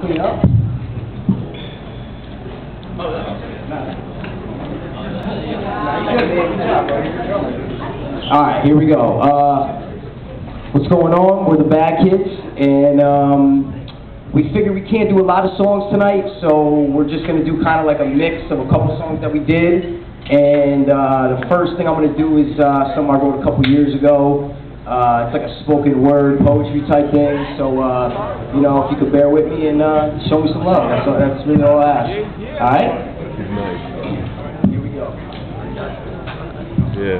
Clean up. Alright, here we go. What's going on? We're the Bad Kids, and we figured we can't do a lot of songs tonight, so we're just going to do kind of like a mix of a couple songs that we did. And the first thing I'm going to do is something I wrote a couple years ago. It's like a spoken word poetry type thing, so you know, if you could bear with me and show me some love. That's really all I ask. Alright? Here we go. Yeah.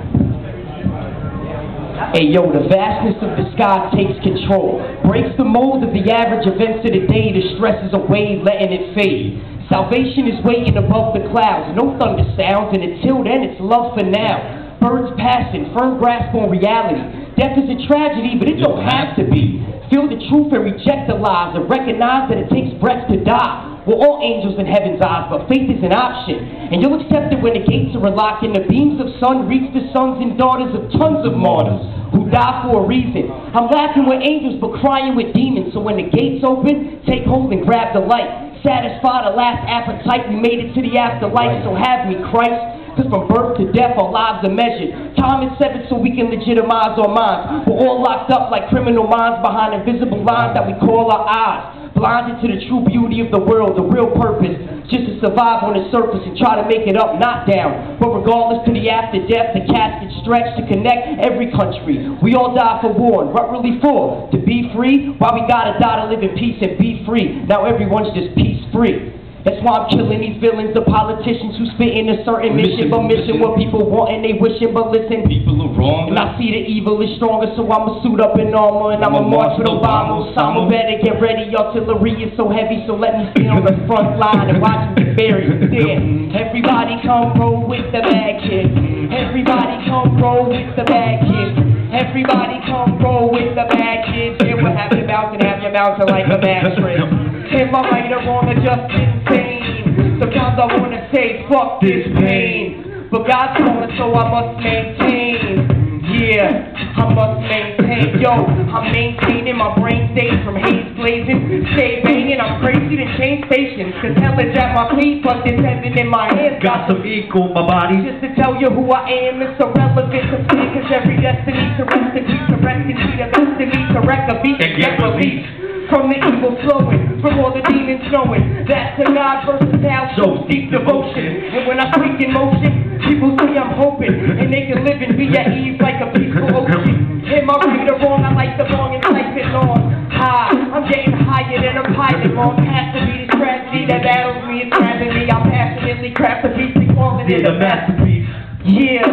Hey yo, the vastness of the sky takes control, breaks the mold of the average events of the day, the stress is away, letting it fade. Salvation is waiting above the clouds, no thunder sounds, and until then it's love for now. Birds passing, firm grasp on reality. Death is a tragedy, but it don't have to be. Feel the truth and reject the lies, and recognize that it takes breath to die. We're all angels in heaven's eyes, but faith is an option. And you'll accept it when the gates are unlocked and the beams of sun reach the sons and daughters of tons of martyrs who die for a reason. I'm laughing with angels, but crying with demons. So when the gates open, take hold and grab the light. Satisfy the last appetite, we made it to the afterlife, so have me, Christ. Because from birth to death, our lives are measured. Time is severed so we can legitimize our minds. We're all locked up like criminal minds behind invisible lines that we call our eyes. Blinded to the true beauty of the world, the real purpose, just to survive on the surface and try to make it up, not down. But regardless to the after death, the casket stretched to connect every country. We all die for war, and what really for? To be free? Why we gotta die to live in peace and be free? Now everyone's just peace free. That's why I'm killing these villains, the politicians who spit in a certain mission what people want and they wishing, but listen, people are wrong. And I see the evil is stronger, so I'ma suit up in armor and I'ma march with Obama. Osama better get ready, artillery is so heavy, so let me stay on the front line and watch them get buried. Yeah. Everybody come roll with the Bad Kids. Everybody come roll with the Bad Kids. Everybody come roll with the Bad Kids. Yeah, we'll have you bouncing, have you bouncing like a mattress. Am I right or wrong or just insane? Sometimes I wanna say, fuck this pain. But God's calling, so I must maintain. Yeah, I must maintain. Yo, I'm maintaining my brain state from haze blazing. Stay banging, I'm crazy to change stations. Cause hell is at my feet, but this heaven in my hands. Got some ink on my body. Just to tell you who I am, it's irrelevant to me. Cause every destiny to rest in peace, to rest in peace, the destiny to wreck a beat and get released. From the evil flowing, from all the demons knowing that's a God versatile, so deep devotion. And when I speak in motion, people say I'm hoping, and they can live and be at ease like a peaceful ocean. Am I right or wrong? I like the wrong and type it on high. I'm getting higher than a pilot. Long past the beat is tragedy that battles me, it's tragedy. I passionately craft a piece and calling it a masterpiece. Yeah,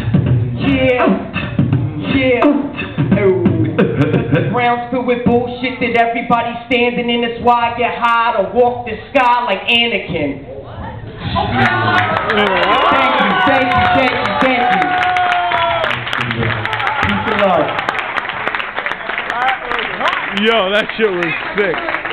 yeah, yeah. Oh. The ground's filled with bullshit that everybody's standing in. That's why I get high to walk the sky like Anakin. Thank you. Peace and love. Yo, that shit was sick.